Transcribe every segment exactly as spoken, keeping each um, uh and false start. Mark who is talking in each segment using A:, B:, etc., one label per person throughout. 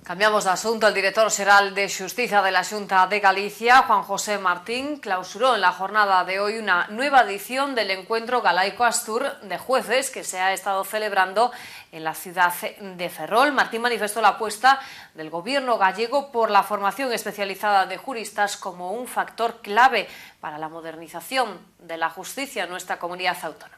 A: Cambiamos de asunto. El director xeral de Xustiza de la Xunta de Galicia, Juan José Martín, clausuró en la jornada de hoy una nueva edición del encuentro Galaico Astur de jueces que se ha estado celebrando en la ciudad de Ferrol. Martín manifestó la apuesta del gobierno gallego por la formación especializada de juristas como un factor clave para la modernización de la justicia en nuestra comunidad autónoma.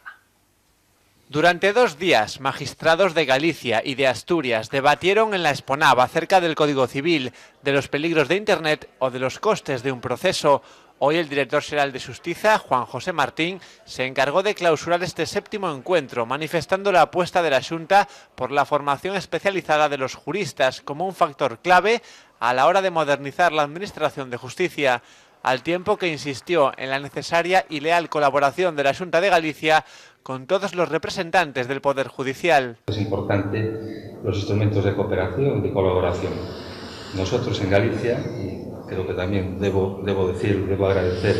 B: Durante dos días, magistrados de Galicia y de Asturias debatieron en la Exponav acerca del Código Civil, de los peligros de Internet o de los costes de un proceso. Hoy el director xeral de Xustiza, Juan José Martín, se encargó de clausurar este séptimo encuentro, manifestando la apuesta de la Xunta por la formación especializada de los juristas como un factor clave a la hora de modernizar la administración de justicia, al tiempo que insistió en la necesaria y leal colaboración de la Xunta de Galicia con todos los representantes del Poder Judicial.
C: Es importante los instrumentos de cooperación, de colaboración. Nosotros en Galicia, y creo que también debo, debo decir, debo agradecer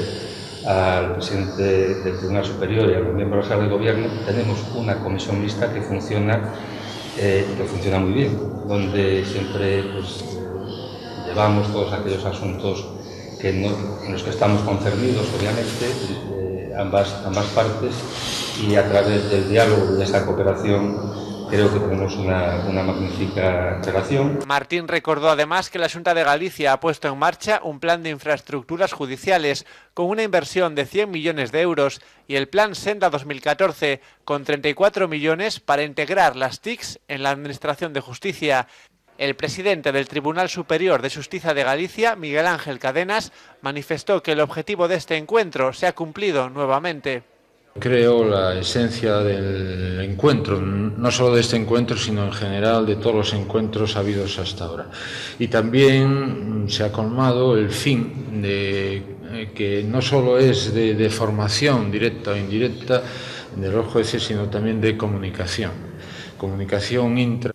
C: al presidente del Tribunal Superior y a los miembros del Gobierno, tenemos una comisión mixta que funciona, eh, que funciona muy bien, donde siempre pues, llevamos todos aquellos asuntos que no, en los que estamos concernidos, obviamente, eh, ambas, ambas partes, y a través del diálogo y de esa cooperación creo que tenemos una, una magnífica relación.
B: Martín recordó además que la Xunta de Galicia ha puesto en marcha un plan de infraestructuras judiciales con una inversión de cien millones de euros y el plan Senda dos mil catorce con treinta y cuatro millones para integrar las T I Cs en la Administración de Justicia. El presidente del Tribunal Superior de Xustiza de Galicia, Miguel Ángel Cadenas, manifestó que el objetivo de este encuentro se ha cumplido nuevamente.
D: Creo la esencia del encuentro, no solo de este encuentro, sino en general de todos los encuentros habidos hasta ahora. Y también se ha colmado el fin de que no solo es de, de formación directa o indirecta de los jueces, sino también de comunicación, comunicación intra.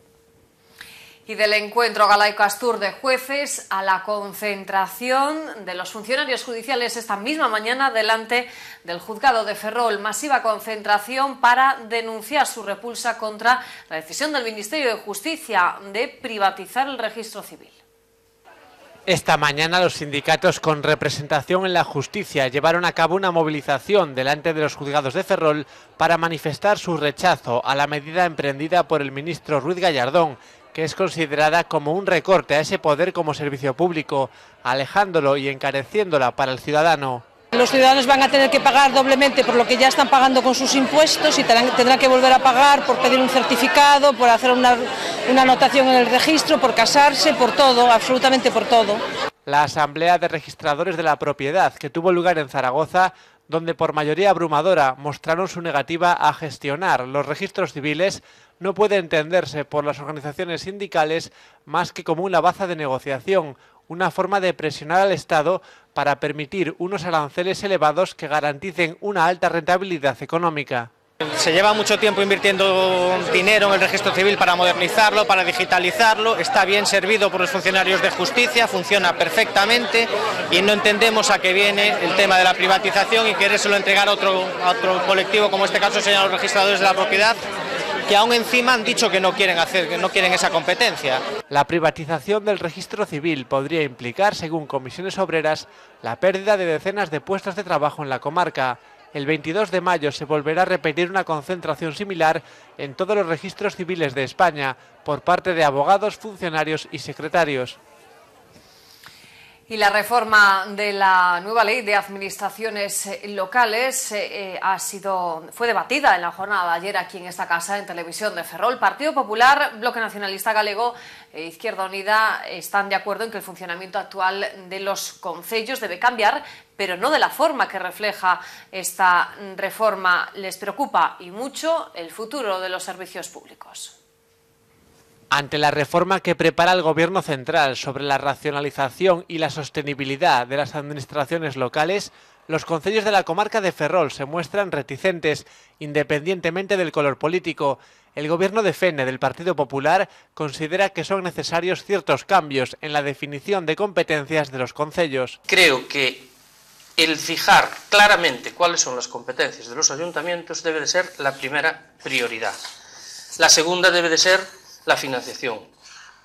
A: Y del encuentro Galaico Astur de jueces a la concentración de los funcionarios judiciales esta misma mañana delante del juzgado de Ferrol. Masiva concentración para denunciar su repulsa contra la decisión del Ministerio de Justicia de privatizar el registro civil.
B: Esta mañana los sindicatos con representación en la justicia llevaron a cabo una movilización delante de los juzgados de Ferrol para manifestar su rechazo a la medida emprendida por el ministro Ruiz Gallardón, que es considerada como un recorte a ese poder como servicio público, alejándolo y encareciéndola para el ciudadano.
E: Los ciudadanos van a tener que pagar doblemente por lo que ya están pagando con sus impuestos y tendrán, tendrán que volver a pagar por pedir un certificado, por hacer una, una anotación en el registro, por casarse, por todo, absolutamente por todo.
B: La Asamblea de Registradores de la Propiedad, que tuvo lugar en Zaragoza, donde por mayoría abrumadora mostraron su negativa a gestionar los registros civiles, no puede entenderse por las organizaciones sindicales más que como una baza de negociación, una forma de presionar al Estado para permitir unos aranceles elevados que garanticen una alta rentabilidad económica.
F: Se lleva mucho tiempo invirtiendo dinero en el registro civil para modernizarlo, para digitalizarlo, está bien servido por los funcionarios de justicia, funciona perfectamente y no entendemos a qué viene el tema de la privatización y querérselo entregar a otro, a otro colectivo, como en este caso serían los registradores de la propiedad, que aún encima han dicho que no quieren hacer, que no quieren esa competencia.
B: La privatización del registro civil podría implicar, según comisiones obreras, la pérdida de decenas de puestos de trabajo en la comarca. El veintidós de mayo se volverá a repetir una concentración similar en todos los registros civiles de España por parte de abogados, funcionarios y secretarios.
A: Y la reforma de la nueva ley de administraciones locales eh, ha sido, fue debatida en la jornada de ayer aquí en esta casa, en Televisión de Ferrol. Partido Popular, Bloque Nacionalista Galego e Izquierda Unida están de acuerdo en que el funcionamiento actual de los concellos debe cambiar, pero no de la forma que refleja esta reforma. Les preocupa y mucho el futuro de los servicios públicos.
B: Ante la reforma que prepara el Gobierno central sobre la racionalización y la sostenibilidad de las administraciones locales, los concellos de la comarca de Ferrol se muestran reticentes, independientemente del color político. El Gobierno de Fene, del Partido Popular, considera que son necesarios ciertos cambios en la definición de competencias de los concellos.
G: Creo que el fijar claramente cuáles son las competencias de los ayuntamientos debe de ser la primera prioridad. La segunda debe de ser la financiación.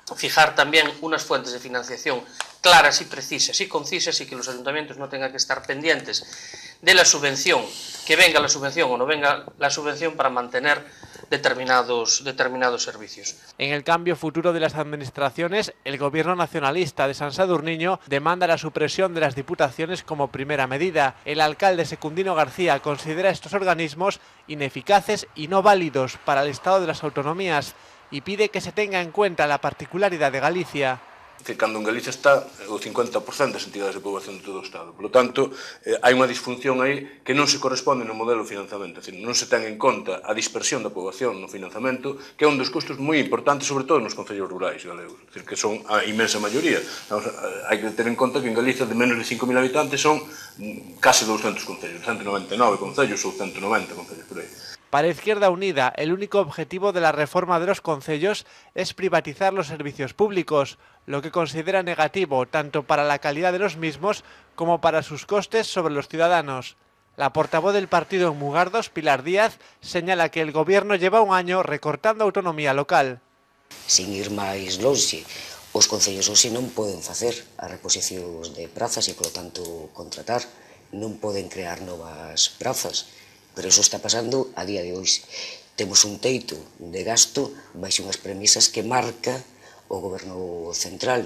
G: fijar también unas fuentes de financiación claras y precisas y concisas y que los ayuntamientos no tengan que estar pendientes de la subvención, que venga la subvención o no venga la subvención para mantener determinados, determinados servicios.
B: En el cambio futuro de las administraciones, el gobierno nacionalista de San Sadurniño demanda la supresión de las diputaciones como primera medida. El alcalde Secundino García considera estos organismos ineficaces y no válidos para el estado de las autonomías y pide que se tenga en cuenta la particularidad de Galicia.
H: Que cando en Galicia está o cincuenta por cento das entidades de poboación de todo o Estado. Por lo tanto, eh, hai unha disfunción aí que non se corresponde no modelo de financiamento. É dicir, non se ten en conta a dispersión da poboación no financiamento, que é un dos custos moi importantes, sobre todo nos concellos rurais galegos. É dicir, que son a inmensa maioría. Hai que ter en conta que en Galicia de menos de cinco mil habitantes son case doscientos concellos, ciento noventa e nove concellos ou ciento noventa concellos por aí.
B: Para Izquierda Unida, el único objetivo de la reforma de los concellos es privatizar los servicios públicos, lo que considera negativo tanto para la calidad de los mismos como para sus costes sobre los ciudadanos. La portavoz del partido en Mugardos, Pilar Díaz, señala que el gobierno lleva un año recortando autonomía local.
I: Sin ir máis lonxe, os concellos hoxe non poden facer as reposicións de prazas e, polo tanto, contratar, non poden crear novas prazas. Pero eso está pasando a día de hoxe. Temos un teito de gasto baixo unhas premisas que marca o goberno central.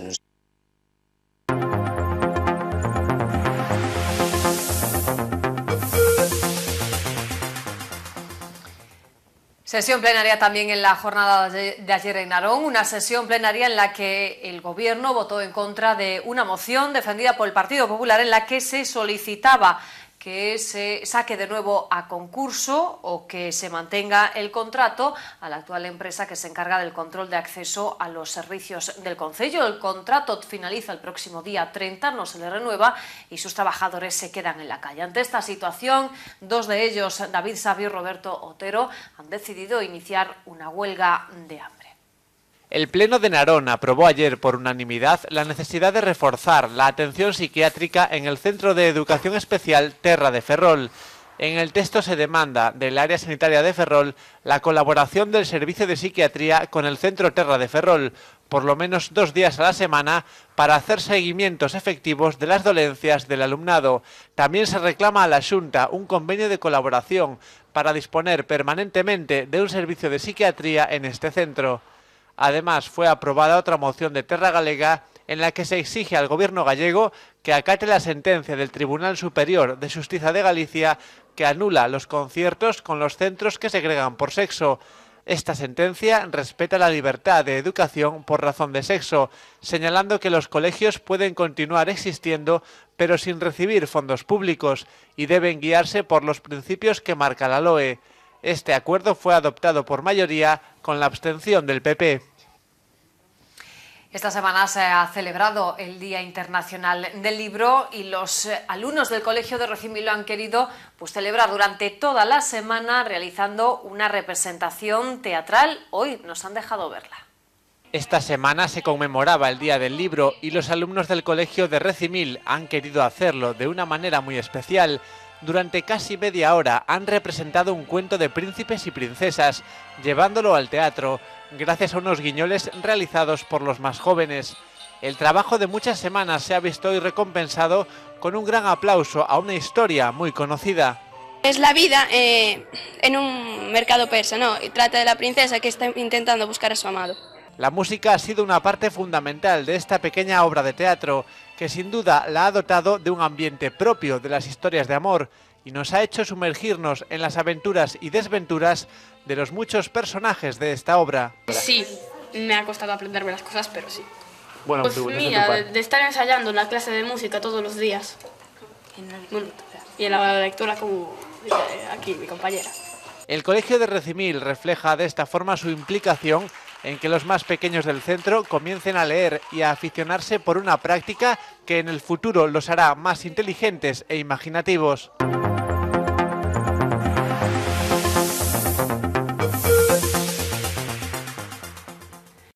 A: Sesión plenaria también en la jornada de ayer en Narón, una sesión plenaria en la que el Gobierno votó en contra de una moción defendida por el Partido Popular en la que se solicitaba que se saque de nuevo a concurso o que se mantenga el contrato a la actual empresa que se encarga del control de acceso a los servicios del concello. El contrato finaliza el próximo día treinta, no se le renueva y sus trabajadores se quedan en la calle. Ante esta situación, dos de ellos, David Sabio y Roberto Otero, han decidido iniciar una huelga de hambre.
B: El Pleno de Narón aprobó ayer por unanimidad la necesidad de reforzar la atención psiquiátrica en el Centro de Educación Especial Terra de Ferrol. En el texto se demanda del área sanitaria de Ferrol la colaboración del Servicio de Psiquiatría con el Centro Terra de Ferrol, por lo menos dos días a la semana, para hacer seguimientos efectivos de las dolencias del alumnado. También se reclama a la Xunta un convenio de colaboración para disponer permanentemente de un servicio de psiquiatría en este centro. Además, fue aprobada otra moción de Terra Galega en la que se exige al gobierno gallego que acate la sentencia del Tribunal Superior de Xustiza de Galicia que anula los conciertos con los centros que segregan por sexo. Esta sentencia respeta la libertad de educación por razón de sexo, señalando que los colegios pueden continuar existiendo pero sin recibir fondos públicos y deben guiarse por los principios que marca la L O E. Este acuerdo fue adoptado por mayoría con la abstención del P P.
A: Esta semana se ha celebrado el Día Internacional del Libro y los alumnos del Colegio de Recimil lo han querido pues, celebrar durante toda la semana realizando una representación teatral. Hoy nos han dejado verla.
B: Esta semana se conmemoraba el Día del Libro y los alumnos del Colegio de Recimil han querido hacerlo de una manera muy especial. Durante casi media hora han representado un cuento de príncipes y princesas, llevándolo al teatro, gracias a unos guiñoles realizados por los más jóvenes. El trabajo de muchas semanas se ha visto hoy recompensado con un gran aplauso a una historia muy conocida.
J: Es la vida eh, en un mercado persa, ¿no? Y trata de la princesa que está intentando buscar a su amado.
B: La música ha sido una parte fundamental de esta pequeña obra de teatro, que sin duda la ha dotado de un ambiente propio de las historias de amor y nos ha hecho sumergirnos en las aventuras y desventuras de los muchos personajes de esta obra.
K: Sí, me ha costado aprenderme las cosas, pero sí.
B: Bueno,
K: pues mira, de, de estar ensayando en la clase de música todos los días. Bueno, y en la lectura como aquí mi compañera.
B: El Colegio de Recimil refleja de esta forma su implicación en que los más pequeños del centro comiencen a leer y a aficionarse por una práctica que en el futuro los hará más inteligentes e imaginativos.